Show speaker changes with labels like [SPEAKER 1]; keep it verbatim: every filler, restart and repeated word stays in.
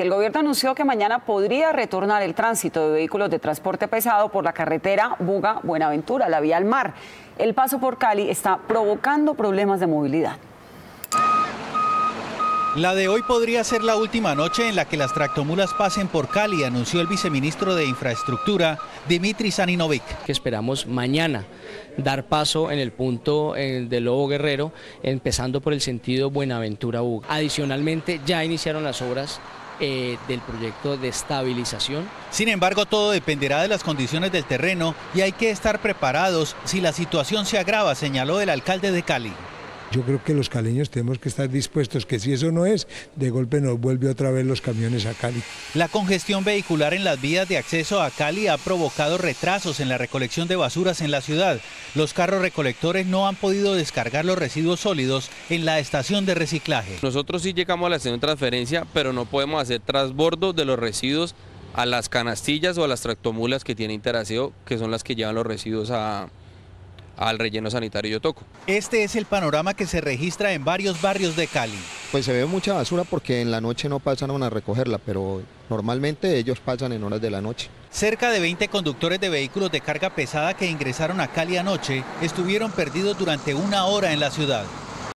[SPEAKER 1] El gobierno anunció que mañana podría retornar el tránsito de vehículos de transporte pesado por la carretera Buga-Buenaventura, la vía al mar. El paso por Cali está provocando problemas de movilidad.
[SPEAKER 2] La de hoy podría ser la última noche en la que las tractomulas pasen por Cali, anunció el viceministro de Infraestructura, Dimitri Saninovic.
[SPEAKER 3] Que esperamos mañana dar paso en el punto eh, de Lobo Guerrero, empezando por el sentido Buenaventura-Buga. Adicionalmente, ya iniciaron las obras eh, del proyecto de estabilización.
[SPEAKER 2] Sin embargo, todo dependerá de las condiciones del terreno y hay que estar preparados si la situación se agrava, señaló el alcalde de Cali.
[SPEAKER 4] Yo creo que los caleños tenemos que estar dispuestos, que si eso no es, de golpe nos vuelve otra vez los camiones a Cali.
[SPEAKER 2] La congestión vehicular en las vías de acceso a Cali ha provocado retrasos en la recolección de basuras en la ciudad. Los carros recolectores no han podido descargar los residuos sólidos en la estación de reciclaje.
[SPEAKER 5] Nosotros sí llegamos a la estación de transferencia, pero no podemos hacer transbordo de los residuos a las canastillas o a las tractomulas que tiene Interaseo, que son las que llevan los residuos a... al relleno sanitario Yotoco.
[SPEAKER 2] Este es el panorama que se registra en varios barrios de Cali.
[SPEAKER 6] Pues se ve mucha basura porque en la noche no pasaron a recogerla, pero normalmente ellos pasan en horas de la noche.
[SPEAKER 2] Cerca de veinte conductores de vehículos de carga pesada que ingresaron a Cali anoche estuvieron perdidos durante una hora en la ciudad.